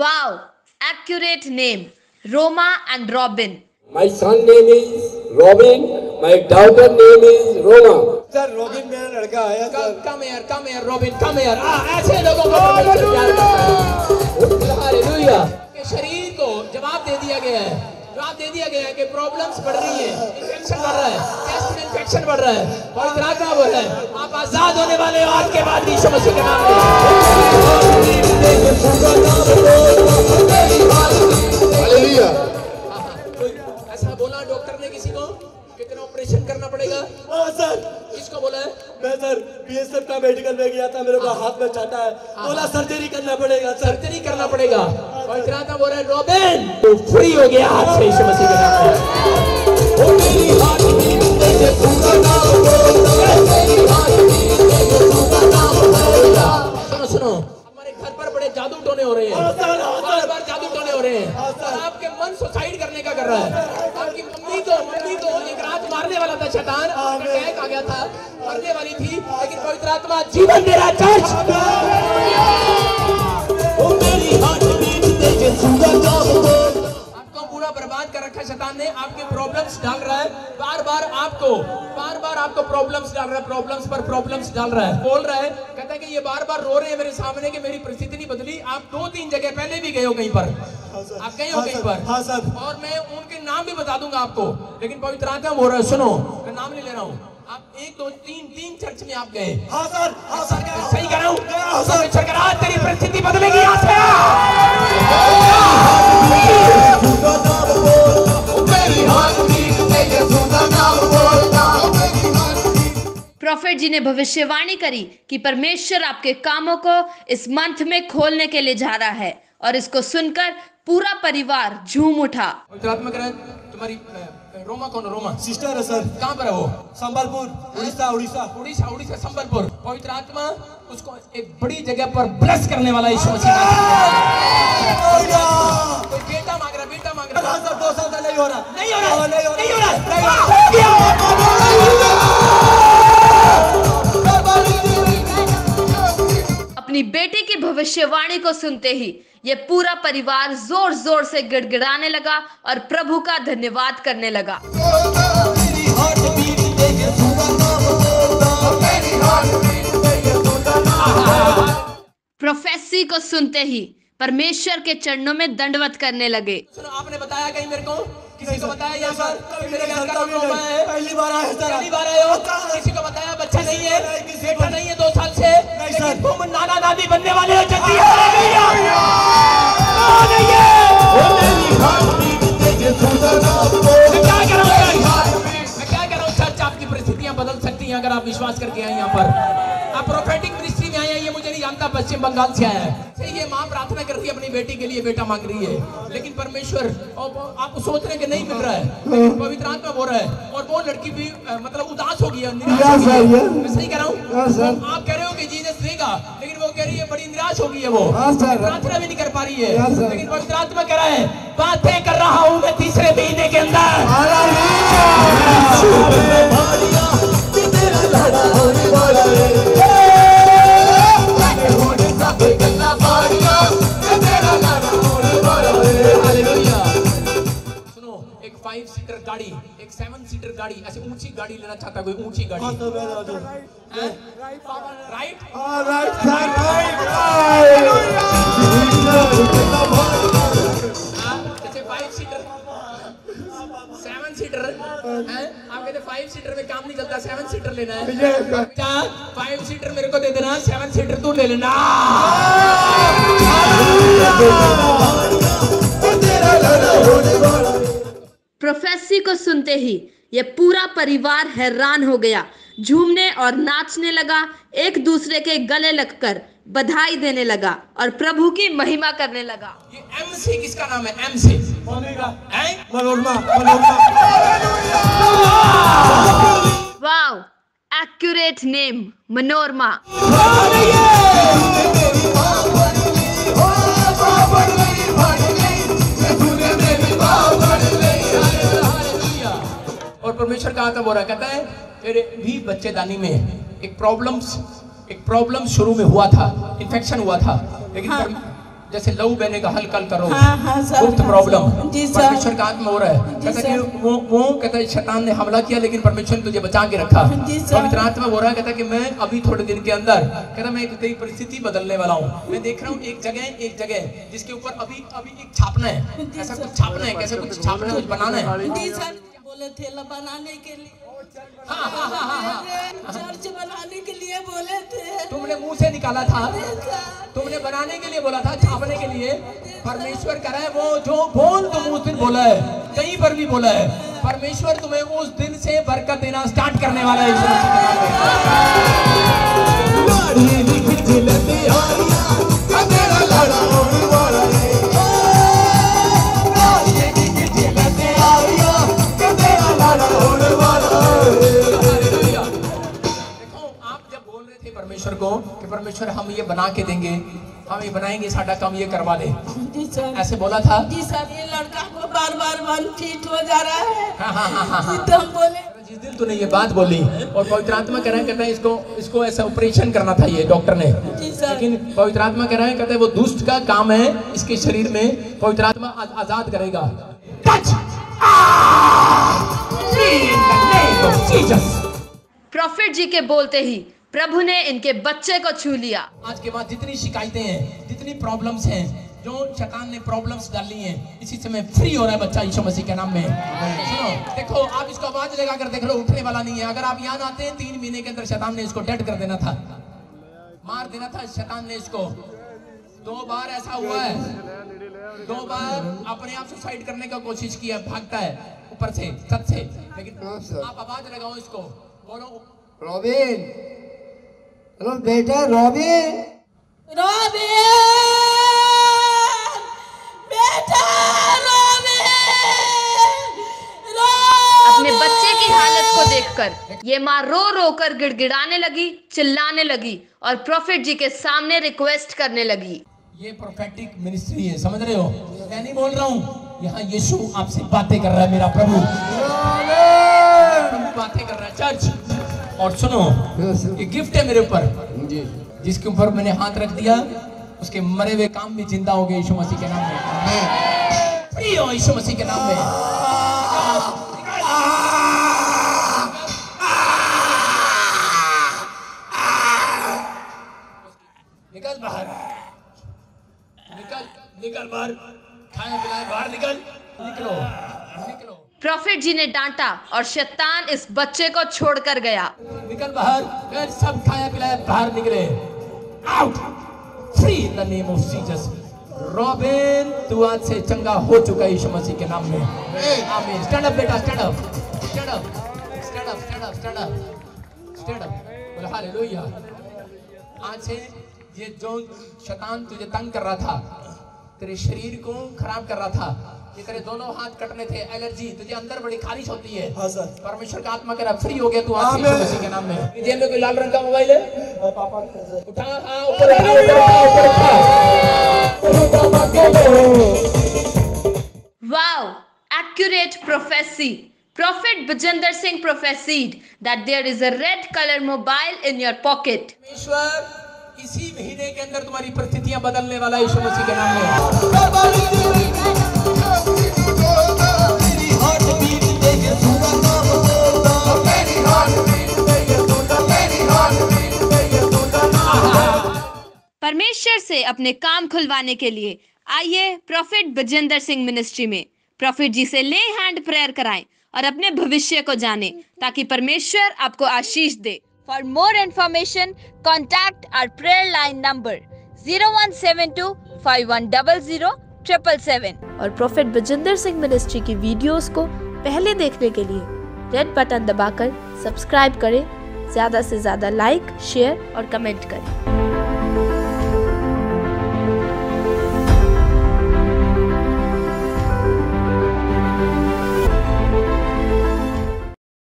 Wow, accurate name. Roma and Robin. My son name is Robin. My daughter name is Roma. Sir Robin मेरा लड़का आया sir. Come here, Robin, come here. ऐसे लोगों को परमेश्वर प्यार करता है। हालेलुया। के शरीर को जवाब दे दिया गया है। जवाब दे दिया गया है कि प्रॉब्लम्स बढ़ रही है, इन्फेक्शन बढ़ रहा है, चेस्ट में इन्फेक्शन बढ़ रहा है, पवित्र आत्मा बोल रहा है, आप आजाद होने वाले हो आज के बाद यीशु मसीह के नाम में। हालेलुया। ऐसा बोला डॉक्टर ने किसी को कितना ऑपरेशन करना पड़ेगा? हाँ सर। किसको बोला है? मैं सर बीएसएफ का मेडिकल में गया था, मेरे को हाथ में चाटा है, बोला सर्जरी करना पड़ेगा सर। सर्जरी करना पड़ेगा। पवित्र आत्मा बोल रहा है रॉबिन तू फ्री हो गया आज से यीशु मसीह के नाम में। ओ मेरी हाथ में पूरा नाम बोल। सुनो हमारे घर पर बड़े जादू टोने हो रहे हैं, बार जादू टोने हो रहे हैं और आपके मन सुसाइड करने का कर रहा है। आपकी मम्मी को एक रात मारने वाला था शैतान, अटैक आ गया था, मरने वाली थी, लेकिन पवित्र आत्मा जीवन दे रहा चर्च। आपको पूरा बर्बाद कर रखा शैतान ने, आपके प्रॉब्लम्स डाल रहा है, बार बार आपको प्रॉब्लम्स डाल रहा है, प्रॉब्लम्स पर प्रॉब्लम्स डाल रहा है, बोल रहा है, कहता है कि ये बार बार रो रहे हैं मेरे सामने कि मेरी परिस्थिति नहीं बदली। आप 2-3 जगह पहले भी गए हो कहीं पर, आप गए हो कहीं पर। हाँ सर। और मैं उनके नाम भी बता दूंगा आपको, लेकिन पवित्र आत्मा बोल रहा है सुनो, मैं नाम नहीं ले रहा हूँ। आप 1-2-3 चर्च में आप गए। हाँ सर। हाँ सर। सही कर रहा हूँ। आज तेरी परिस्थिति बदलेगी आज से। प्रोफेट जी ने भविष्यवाणी करी कि परमेश्वर आपके कामों को इस मंथ में खोलने के लिए जा रहा है, और इसको सुनकर पूरा परिवार झूम उठा। तुम्हारी रोमा कौन? रोमा सिस्टर है सर। कहाँ पर है वो? संबलपुर, उड़ीसा। संबलपुर। पवित्र आत्मा उसको एक बड़ी जगह पर ब्लेस करने वाला यीशु मसीह। बेटा मांग रहा। हाँ सर, 2 साल से नहीं हो रहा। अपनी बेटी की भविष्यवाणी को सुनते ही ये पूरा परिवार जोर जोर से गिड़गिड़ाने लगा और प्रभु का धन्यवाद करने लगा। प्रोफेसी को सुनते ही परमेश्वर के चरणों में दंडवत करने लगे। सुनो, आपने बताया कहीं मेरे को, किसी को बताया यहाँ पर मेरे घर का रोमा है? पहली बार आए हो। किसी को बताया बच्चा नहीं है, बेटा नहीं है 2 साल से, लेकिन तुम नाना दादी बनने वाले हो। जल्दी मैं क्या कह रहा हूँ चर्च, आपकी परिस्थितियां बदल सकती हैं अगर आप विश्वास करके आए यहाँ पर। आप प्रोफेटिक मिनिस्ट्री में आए हैं, ये मुझे नहीं जानता, पश्चिम बंगाल से आया है। ये माँ प्रार्थना कर रही है अपनी बेटी के लिए, बेटा मांग रही है, लेकिन परमेश्वर आप सोच रहे हैं कि नहीं मिल रहा है, लेकिन पवित्र आत्मा बोल रहा है। और वो लड़की भी मतलब उदास हो गई है, निराश हो गई है। मैं सही कह रहा हूँ? आप कह रहे हो कि जीसस देगा, लेकिन वो कह रही है बड़ी निराश हो गई है, वो प्रार्थना भी नहीं कर पा रही है, लेकिन पवित्र आत्मा कह रहा है बातें कर रहा हूँ मैं 3रे महीने के अंदर। सुनो, एक 5 सीटर गाड़ी, एक 7 सीटर गाड़ी, ऐसे ऊंची गाड़ी लेना चाहता कोई? ऊंची गाड़ी राइट। जैसे 5 सीटर 7 सीटर है, आप कहते 5 सीटर में काम नहीं चलता, 7 सीटर लेना है। 5 सीटर मेरे को दे देना, 7 सीटर तू ले लेना। प्रोफेसी को सुनते ही ये पूरा परिवार हैरान हो गया, झूमने और नाचने लगा, एक दूसरे के गले लगकर बधाई देने लगा और प्रभु की महिमा करने लगा। ये MC किसका नाम है? MC Manorama. Wow, accurate name, Manorama. और परमेश्वर कहा था, बोल रहा कहता है तेरे भी बच्चेदानी में एक प्रॉब्लम शुरू में हुआ था, इन्फेक्शन हुआ था, लेकिन जैसे लहू बहने का हल करो। हाँ, सर, गुप्त प्रॉब्लम जी सर। परमेश्वर का आत्मा हो रहा है। कहता कि वो कहता है शैतान ने हमला किया लेकिन परमेश्वर ने तुझे बचा के रखा। जी सर। पवित्र आत्मा हो रहा है, कहता कि मैं अभी थोड़े दिन के अंदर कहता मैं तेरी परिस्थिति बदलने वाला हूँ। मैं देख रहा हूँ एक जगह जिसके ऊपर अभी एक छापना है, ऐसा कुछ छापना है, कैसे कुछ छापना है, कुछ बनाना है। जी सर, बोले थे बनाने के लिए, चर्च बनाने के लिए बोले थे। तुमने मुंह से निकाला था, तुमने बनाने के लिए बोला था, छापने के लिए। परमेश्वर कह रहा है वो जो बोल तुम उस दिन बोला है, कहीं पर भी बोला है, परमेश्वर तुम्हें उस दिन से बरकत देना स्टार्ट करने वाला है। परमेश्वर को कि परमेश्वर हम ये बना के देंगे, हम ये बनाएंगे, साडा काम ये करवा दे। जी सर, ऐसे बोला था। जी सर, ये लड़का को बार मन ठीक हो जा रहा है। हाँ। तो हम बोले जिस दिन तूने ये बात बोली और पवित्र आत्मा कह रहा है, कहता है इसको ऐसा ऑपरेशन करना था ये डॉक्टर ने, लेकिन पवित्र आत्मा कह रहा है, कहता है वो दुष्ट का काम है, इसके शरीर में पवित्र आत्मा आजाद करेगा। प्रॉफिट जी के बोलते ही प्रभु ने इनके बच्चे को छू लिया। आज के बाद जितनी शिकायतें हैं, जितनी प्रॉब्लम्स हैं, जो शैतान ने प्रॉब्लम्स डाली हैं, इसी से मैं फ्री हो रहा है बच्चा यीशु मसीह के नाम में। सुनो, देखो आप इसको आवाज लगा कर देख लो, उठने वाला नहीं है। अगर आप यहाँ आते हैं 3 महीने के अंदर शैतान ने इसको डेड कर देना था, मार देना था शैतान ने इसको। 2 बार ऐसा हुआ है, 2 बार अपने आप सुसाइड करने का कोशिश किया, भागता है ऊपर से, छत से। लेकिन आप आवाज लगाओ इसको, बोलो रॉबिन, हेलो बेटा रॉबिन, बेटा अपने बच्चे की हालत को देखकर ये माँ रो रो कर गिड़गिड़ाने लगी, चिल्लाने लगी और प्रॉफिट जी के सामने रिक्वेस्ट करने लगी। ये प्रोफेटिक मिनिस्ट्री है, समझ रहे हो? मैं नहीं बोल रहा हूँ, यहाँ यीशु आपसे बातें कर रहा है, मेरा प्रभु बातें कर रहा है चर्च। और सुनो, ये गिफ्ट है मेरे ऊपर, जिसके ऊपर मैंने हाथ रख दिया उसके मरे हुए काम भी जिंदा हो गए यीशु मसीह के नाम में। फ्री हो यीशु मसीह के नाम में। निकल बाहर, निकल बाहर, खाना पिलाए बाहर, निकलो। प्रॉफिट जी ने डांटा और शैतान इस बच्चे को छोड़कर गया। निकल बाहर, सब खाया पिलाया बाहर निकले। Out, free in the name of Jesus. Robin, तू आज से चंगा हो चुका है यीशु मसीह के नाम में। आमीन। स्टैंड अप बेटा, stand up, stand up, stand up, stand up, stand up, stand up. बोलो हालेलुया। आज से ये जो शैतान तुझे तंग कर रहा था, तेरे शरीर को खराब कर रहा था, ये तेरे दोनों हाथ कटने थे, एलर्जी, तुझे अंदर बड़ी खारिश होती है। हाँ सर। परमेश्वर का आत्मा कह रहा फ्री हो गया तू आज से यीशु मसीह के नाम में। जेब में कोई लाल रंग का मोबाइल है? उठा, हाँ ऊपर उठा। Wow, accurate prophecy. Prophet Bajender Singh prophesied that there is a red color mobile in your pocket. परमेश्वर इसी महीने के अंदर तुम्हारी परिस्थितियां बदलने वाला है यीशु मसीह के नाम में। परमेश्वर से अपने काम खुलवाने के लिए आइए प्रॉफिट बजेंद्र सिंह मिनिस्ट्री में प्रॉफिट जी से ले हैंड प्रेयर कराएं और अपने भविष्य को जानें ताकि परमेश्वर आपको आशीष दे। For more information contact our prayer line number 0172 5100 777 और प्रॉफिट बजेंद्र सिंह मिनिस्ट्री की वीडियोस को पहले देखने के लिए रेड बटन दबाकर सब्सक्राइब करें, ज्यादा से ज्यादा लाइक, शेयर और कमेंट करें।